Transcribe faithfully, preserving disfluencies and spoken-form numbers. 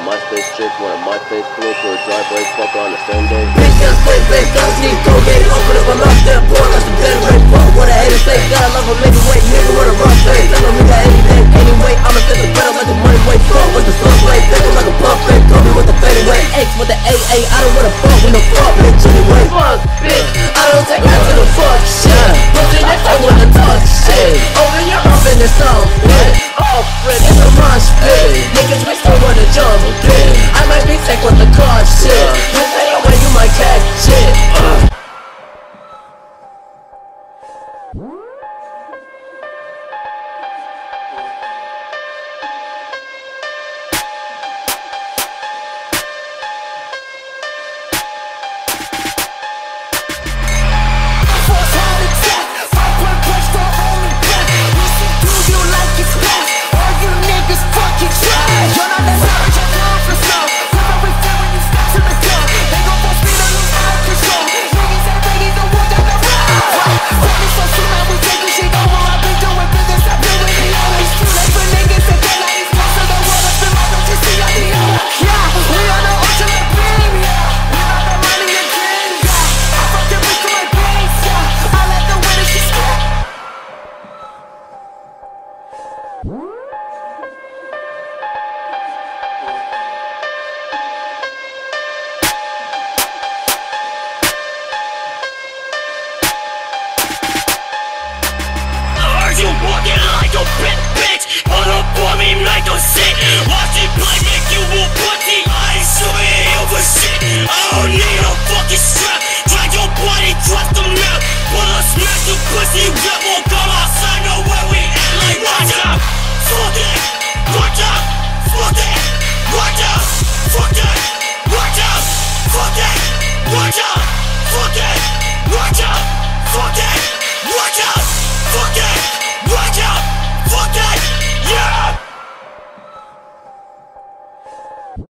my space chick, one of my face clothes for a dry break, fuck on the same day. Bitch, can't stay back, don't need Colgate. Open up, I'm out there, boy, like some dead rate. Fuck what I hate to say, gotta love her, make it wait. Nigga with a rough face, tell me that anything. Anyway, I'ma set the pedal like the money weight. Fuck with the slow play, pick like a puff fake. Call me with the fade away, X with the A A. I don't wanna fuck with no fuck, bitch, anyway. Fuck, bitch, I don't take that to the fuck shit. Pussy next I wanna talk shit. Over your up in the song, bitch. Off, Fred, it's a mosh pit. Niggas, we still wanna jump, bitch. I might be sick with the car shit. You say away, you might catch shit. Uh. You walking like a bitch, bitch. Pull up on me like a sick. Watch it play me.